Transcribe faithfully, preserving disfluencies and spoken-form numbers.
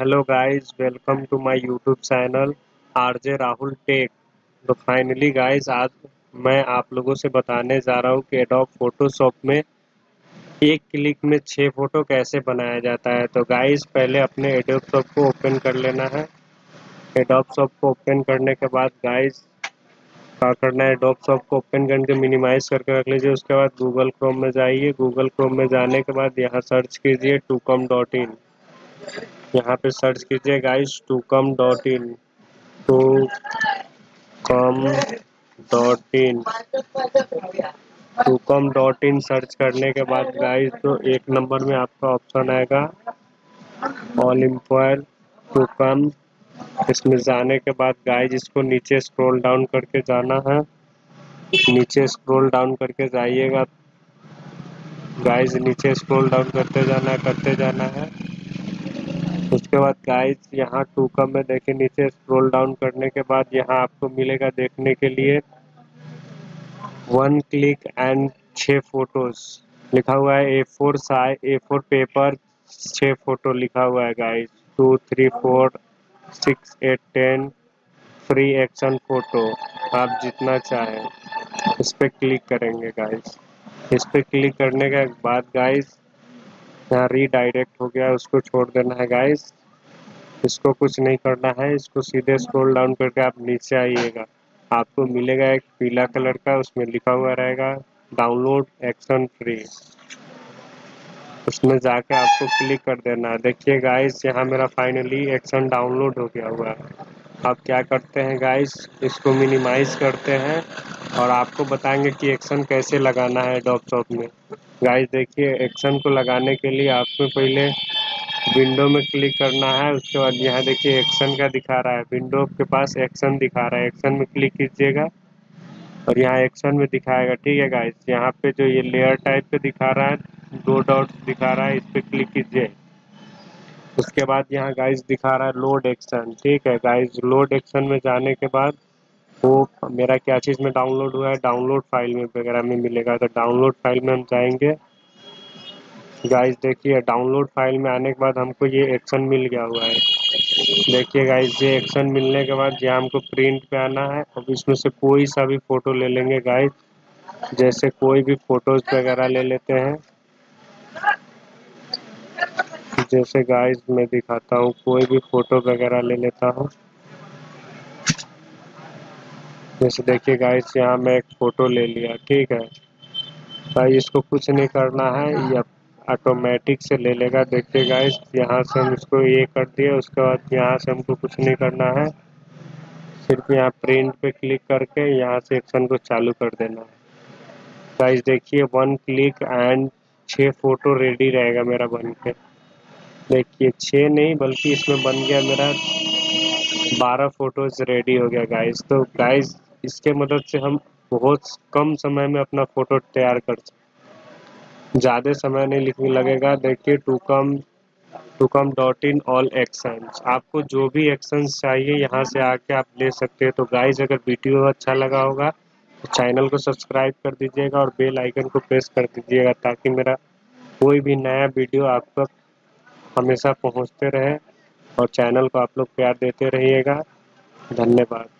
Hello guys, welcome to my YouTube channel RJ Rahul tech. तो finally guys, आज मैं आप लोगों से बताने जा रहा हूँ कि एडोब फोटोशॉप में एक क्लिक में छः फोटो कैसे बनाया जाता है। तो गाइस, पहले अपने एडोब शॉप को ओपन कर लेना है। एडोब शॉप को ओपन करने के बाद गाइस क्या करना है, एडोब शॉप को ओपन करके मिनिमाइज करके रख लीजिए। उसके बाद गूगल क्रोम में जाइए। गूगल क्रोम में जाने के बाद यहाँ सर्च कीजिए टूकम डॉट इन। यहाँ पे सर्च कीजिए guys tukam dot in two come dot in tukam dot in search करने के बाद गाइस तो एक नंबर में आपका ऑप्शन आएगा ऑल एम्प्लॉयर टूकम। इसमें जाने के बाद गाइस इसको नीचे स्क्रॉल डाउन करके जाना है। नीचे स्क्रॉल डाउन करके जाइएगा गाइस, नीचे स्क्रॉल डाउन करते जाना है करते जाना है। उसके बाद गाइस यहाँ टूकम में देखिए, नीचे स्क्रॉल डाउन करने के बाद यहाँ आपको मिलेगा देखने के लिए वन क्लिक एंड छः फोटोज लिखा हुआ है। A four size A four paper छः फोटो लिखा हुआ है guys. Two three four six eight ten free action photo, आप जितना चाहें इस पर क्लिक करेंगे गाइस। इस पर क्लिक करने के बाद गाइस यहाँ रीडायरेक्ट हो गया, उसको छोड़ देना है गाइस। इसको कुछ नहीं करना है, इसको सीधे स्क्रॉल डाउन करके आप नीचे आइएगा। आपको मिलेगा एक पीला कलर का, उसमें लिखा हुआ रहेगा डाउनलोड एक्शन फ्री। उसमें जाके आपको क्लिक कर देना है। देखिए गाइस, यहाँ मेरा फाइनली एक्शन डाउनलोड हो गया हुआ है। अब क्या करते हैं गाइस, इसको मिनिमाइज करते हैं और आपको बताएंगे कि एक्शन कैसे लगाना है एडोब शॉप में। गाइस देखिए, एक्शन को लगाने के लिए आपको पहले विंडो में क्लिक करना है। उसके बाद यहाँ देखिए एक्शन का दिखा रहा है, विंडो के पास एक्शन दिखा रहा है, एक्शन में क्लिक कीजिएगा और यहाँ एक्शन में दिखाएगा। ठीक है गाइस, यहाँ पे जो ये लेयर टाइप पे दिखा रहा है, दो डॉट्स दिखा रहा है, इस पर क्लिक कीजिए। उसके बाद यहाँ गाइस दिखा रहा है लोड एक्शन। ठीक है गाइस, लोड एक्शन में जाने के बाद वो मेरा क्या चीज़ में डाउनलोड हुआ है, डाउनलोड फाइल में वगैरह में मिलेगा। तो डाउनलोड फाइल में हम जाएंगे गाइस। देखिए डाउनलोड फाइल में आने के बाद हमको ये एक्शन मिल गया हुआ है। देखिए गाइस, ये एक्शन मिलने के बाद यहाँ हमको प्रिंट पे आना है। अब इसमें से कोई सा भी फोटो ले लेंगे गाइस, जैसे कोई भी फोटोज वगैरह ले लेते हैं। जैसे गाइस मैं दिखाता हूँ, कोई भी फोटो वगैरह ले लेता हूँ। जैसे देखिए गाइस, यहाँ मैं एक फ़ोटो ले लिया। ठीक है भाई, इसको कुछ नहीं करना है, ये ऑटोमेटिक से ले लेगा। देखिए गाइस, यहाँ से हम इसको ये कर दिए। उसके बाद यहाँ से हमको कुछ नहीं करना है, सिर्फ यहाँ प्रिंट पे क्लिक करके यहाँ से एक्शन को चालू कर देना है। गाइस देखिए, वन क्लिक एंड छः फ़ोटो रेडी रहेगा मेरा बन के। देखिए छः नहीं बल्कि इसमें बन गया मेरा बारह फोटोज रेडी हो गया गाइस। तो गाइस, इसके मदद से हम बहुत कम समय में अपना फ़ोटो तैयार कर सकते, ज़्यादा समय नहीं लिखने लगेगा। देखिए tukam tukam dot in all actions, आपको जो भी एक्शंस चाहिए यहाँ से आके आप ले सकते हैं। तो गाइस, अगर वीडियो अच्छा लगा होगा तो चैनल को सब्सक्राइब कर दीजिएगा और बेल आइकन को प्रेस कर दीजिएगा, ताकि मेरा कोई भी नया वीडियो आप तक हमेशा पहुँचते रहे और चैनल को आप लोग प्यार देते रहिएगा। धन्यवाद।